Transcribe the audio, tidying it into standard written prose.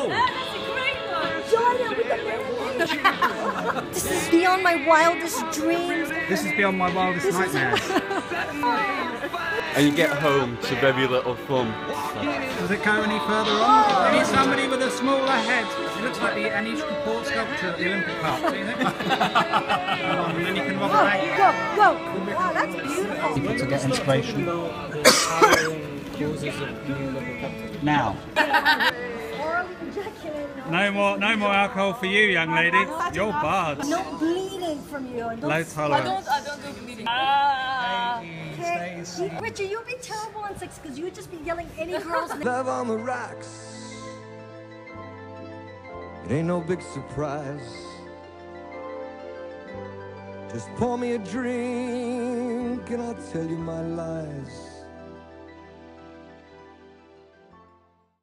Oh! That's a great one! Join it with the man. This is beyond my wildest dreams. This is beyond my wildest nightmares. And you get home to very little fun. Does it go any further on? I need somebody with a smaller head. It looks like the Anish Kapoor sculpture at the Olympic Park. Do you think? And then you can rob a bank. Go, go. Wow, that's beautiful. People to get inspiration. Now. Oral injection. No more alcohol for you, young lady. You're barred. No bleeding from you. And Low tolerance. I don't do bleeding. Okay. Richard, you'd be terrible on sex because you would just be yelling any girls. Love on the rocks. It ain't no big surprise. Just pour me a drink and I'll tell you my lies.